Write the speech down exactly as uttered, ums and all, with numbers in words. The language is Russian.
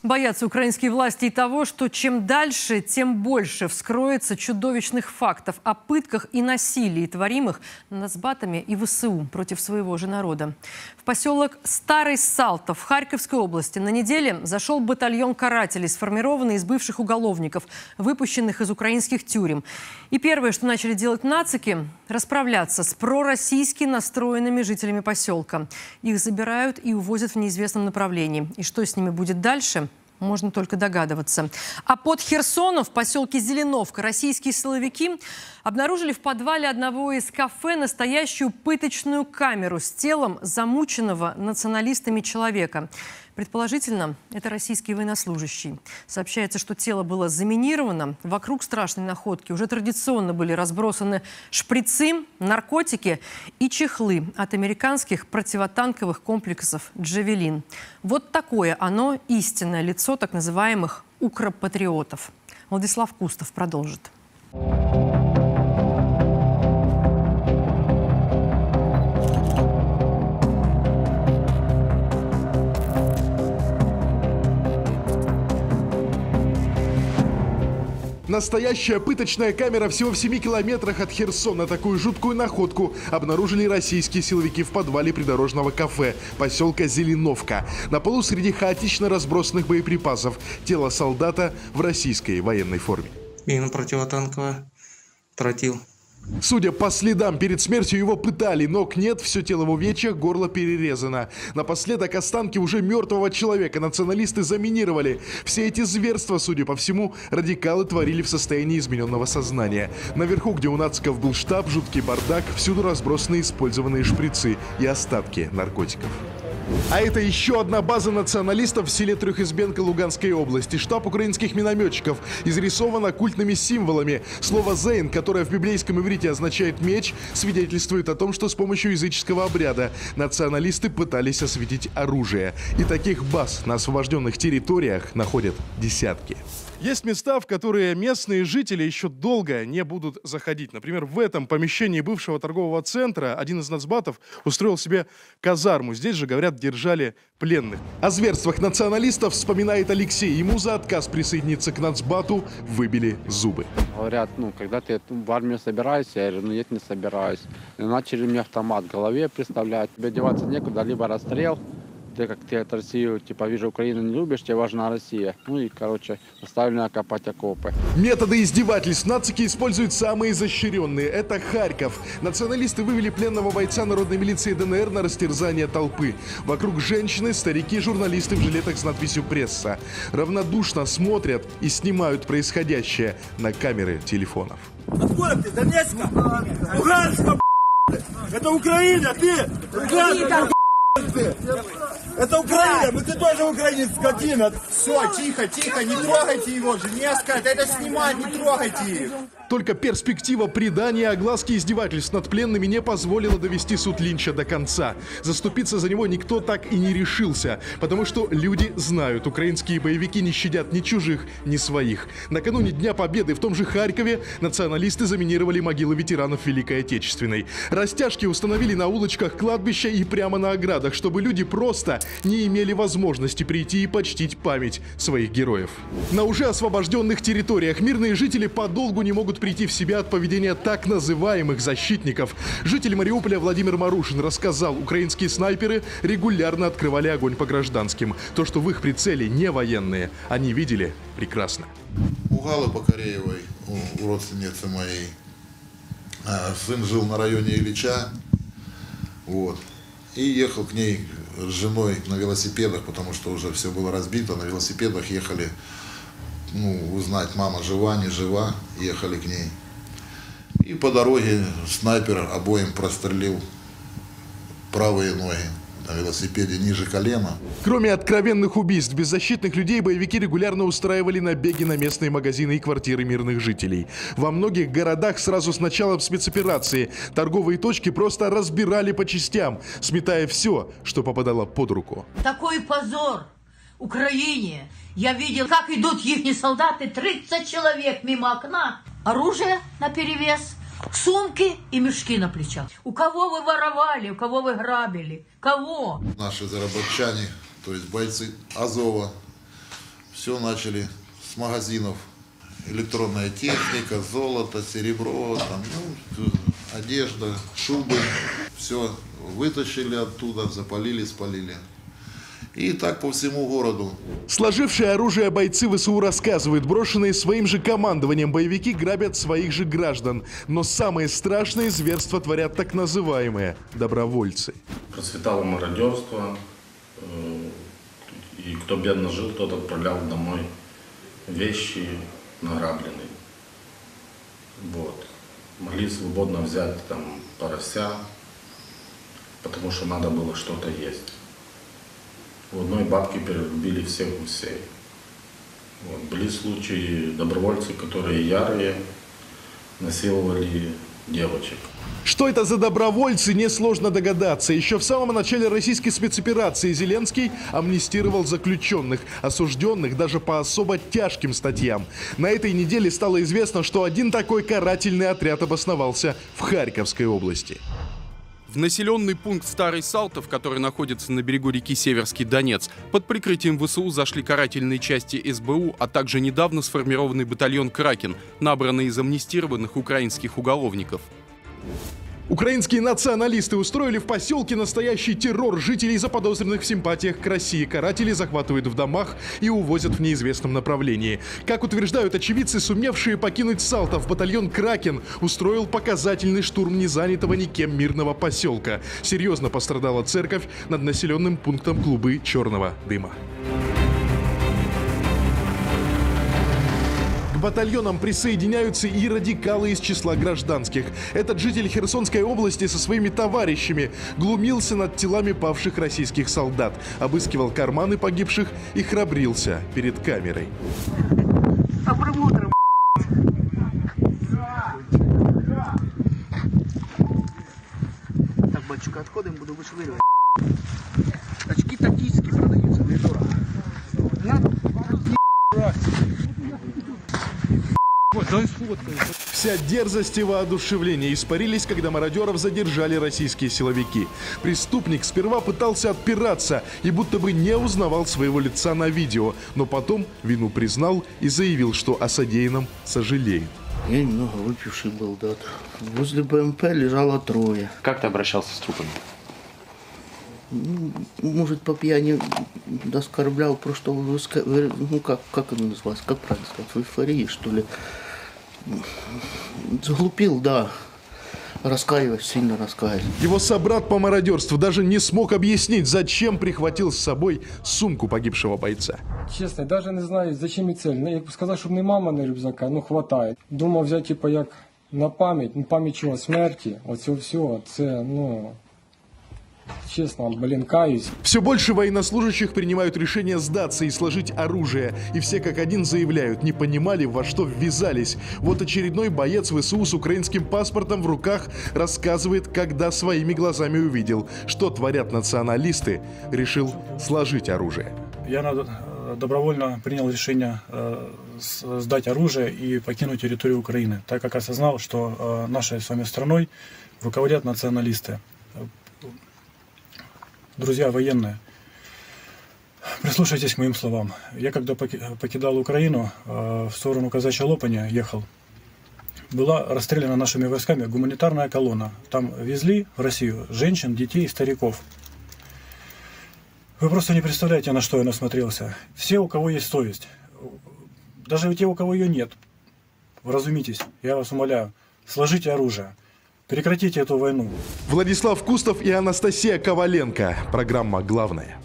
Боятся украинские власти и того, что чем дальше, тем больше вскроется чудовищных фактов о пытках и насилии, творимых нацбатами и ВСУ против своего же народа. В поселок Старый Салтов в Харьковской области на неделе зашел батальон карателей, сформированный из бывших уголовников, выпущенных из украинских тюрем. И первое, что начали делать нацики – расправляться с пророссийски настроенными жителями поселка. Их забирают и увозят в неизвестном направлении. И что с ними будет дальше – можно только догадываться. А под Херсоном в поселке Зеленовка российские силовики обнаружили в подвале одного из кафе настоящую пыточную камеру с телом замученного националистами человека. Предположительно, это российский военнослужащий. Сообщается, что тело было заминировано. Вокруг страшной находки уже традиционно были разбросаны шприцы, наркотики и чехлы от американских противотанковых комплексов «Джавелин». Вот такое оно, истинное лицо так называемых укропатриотов. Владислав Кустов продолжит. Настоящая пыточная камера всего в семи километрах от Херсона. Такую жуткую находку обнаружили российские силовики в подвале придорожного кафе поселка Зеленовка. На полу среди хаотично разбросанных боеприпасов тело солдата в российской военной форме. Мина противотанковая, тротил. Судя по следам, перед смертью его пытали. Ног нет, все тело в увечьях, горло перерезано. Напоследок останки уже мертвого человека националисты заминировали. Все эти зверства, судя по всему, радикалы творили в состоянии измененного сознания. Наверху, где у нациков был штаб, жуткий бардак, всюду разбросаны использованные шприцы и остатки наркотиков. А это еще одна база националистов в селе Трехизбенко Луганской области. Штаб украинских минометчиков изрисован оккультными символами. Слово «зейн», которое в библейском иврите означает «меч», свидетельствует о том, что с помощью языческого обряда националисты пытались осветить оружие. И таких баз на освобожденных территориях находят десятки. Есть места, в которые местные жители еще долго не будут заходить. Например, в этом помещении бывшего торгового центра один из нацбатов устроил себе казарму. Здесь же, говорят, держали пленных. О зверствах националистов вспоминает Алексей. Ему за отказ присоединиться к нацбату выбили зубы. Говорят, ну, когда ты в армию собираешься, я говорю, ну, нет, не собираюсь. И начали мне автомат в голове представлять. Тебе деваться некуда, либо расстрел. Ты как ты от России, типа, вижу, Украину не любишь, тебе важна Россия. Ну и, короче, заставили окопать окопы. Методы издевательств нацики используют самые изощренные. Это Харьков. Националисты вывели пленного бойца народной милиции ДНР на растерзание толпы. Вокруг женщины, старики, журналисты в жилетах с надписью «Пресса». Равнодушно смотрят и снимают происходящее на камеры телефонов. Откуда ты? Донецка? Луганска, это Украина, ты! Луганска, ты! Это Украина, мы ты тоже украинец, скотина. Все, тихо, тихо, не трогайте его, Женевска, это снимать, не трогайте их. Только перспектива предания, огласки и издевательств над пленными не позволила довести суд Линча до конца. Заступиться за него никто так и не решился, потому что люди знают, украинские боевики не щадят ни чужих, ни своих. Накануне Дня Победы в том же Харькове националисты заминировали могилы ветеранов Великой Отечественной. Растяжки установили на улочках кладбища и прямо на оградах, чтобы люди просто не имели возможности прийти и почтить память своих героев. На уже освобожденных территориях мирные жители подолгу не могут прийти в себя от поведения так называемых защитников. Житель Мариуполя Владимир Марушин рассказал, украинские снайперы регулярно открывали огонь по гражданским. То, что в их прицеле не военные, они видели прекрасно. У Галы Покореевой, у родственницы моей, сын жил на районе Ильича, вот, и ехал к ней с женой на велосипедах, потому что уже все было разбито, на велосипедах ехали, ну, узнать, мама жива, не жива, ехали к ней. И по дороге снайпер обоим прострелил правые ноги на велосипеде ниже колена. Кроме откровенных убийств беззащитных людей, боевики регулярно устраивали набеги на местные магазины и квартиры мирных жителей. Во многих городах сразу с началом спецоперации торговые точки просто разбирали по частям, сметая все, что попадало под руку. Такой позор Украине! Я видел, как идут их солдаты, тридцать человек мимо окна, оружие наперевес, сумки и мешки на плечах. У кого вы воровали, у кого вы грабили? Кого? Наши заработчане, то есть бойцы Азова, все начали с магазинов. Электронная техника, золото, серебро, там, ну, одежда, шубы. Все вытащили оттуда, запалили, спалили. И так по всему городу. Сложившие оружие бойцы ВСУ рассказывают, брошенные своим же командованием боевики грабят своих же граждан. Но самые страшные зверства творят так называемые добровольцы. Процветало мародерство, и кто бедно жил, тот отправлял домой вещи награбленные. Вот. Могли свободно взять там порося, потому что надо было что-то есть. В одной бабке перерубили всех гусей. Вот. Были случаи добровольцы, которые ярые, насиловали девочек. Что это за добровольцы, несложно догадаться. Еще в самом начале российской спецоперации Зеленский амнистировал заключенных, осужденных даже по особо тяжким статьям. На этой неделе стало известно, что один такой карательный отряд обосновался в Харьковской области. В населенный пункт Старый Салтов, который находится на берегу реки Северский Донец, под прикрытием ВСУ зашли карательные части эс бэ у, а также недавно сформированный батальон «Кракен», набранный из амнистированных украинских уголовников. Украинские националисты устроили в поселке настоящий террор. Жителей, заподозренных в симпатиях к России, каратели захватывают в домах и увозят в неизвестном направлении. Как утверждают очевидцы, сумевшие покинуть Салтов, батальон «Кракен» устроил показательный штурм незанятого никем мирного поселка. Серьезно пострадала церковь, над населенным пунктом клубы черного дыма. К батальонам присоединяются и радикалы из числа гражданских. Этот житель Херсонской области со своими товарищами глумился над телами павших российских солдат, обыскивал карманы погибших и храбрился перед камерой. Так, батюшка, отходим, буду вышвыривать. Очки тактически продаются, недорого. Надо? Вся дерзость и воодушевление испарились, когда мародеров задержали российские силовики. Преступник сперва пытался отпираться и будто бы не узнавал своего лица на видео, но потом вину признал и заявил, что о содеянном сожалеет. Я немного выпивший был, да. Возле бэ эм пэ лежало трое. Как ты обращался с трупами? Ну, может, по пьяни оскорблял, просто, ну, как, как это называлось, как правильно сказать, в эйфории, что ли. Заглупил, да. Раскаиваюсь, сильно раскаиваюсь. Его собрат по мародерству даже не смог объяснить, зачем прихватил с собой сумку погибшего бойца. Чесно, навіть не знаю, зачем і цель. Як сказав, щоб не мама на рюкзака, ну хватає. Думав взяти, типу, як на пам'ять, ну пам'ять чого, смерті, оце все, це, ну... Честно, блин, каюсь. Все больше военнослужащих принимают решение сдаться и сложить оружие. И все как один заявляют, не понимали, во что ввязались. Вот очередной боец ВСУ с украинским паспортом в руках рассказывает, когда своими глазами увидел, что творят националисты, решил сложить оружие. Я добровольно принял решение сдать оружие и покинуть территорию Украины, так как осознал, что нашей с вами страной руководят националисты. Друзья военные, прислушайтесь к моим словам. Я когда покидал Украину, в сторону Казачьей Лопани ехал, была расстреляна нашими войсками гуманитарная колонна. Там везли в Россию женщин, детей, стариков. Вы просто не представляете, на что я насмотрелся. Все, у кого есть совесть, даже те, у кого ее нет, вразумитесь, я вас умоляю, сложите оружие. Прекратите эту войну. Владислав Кустов и Анастасия Коваленко. Программа «Главное».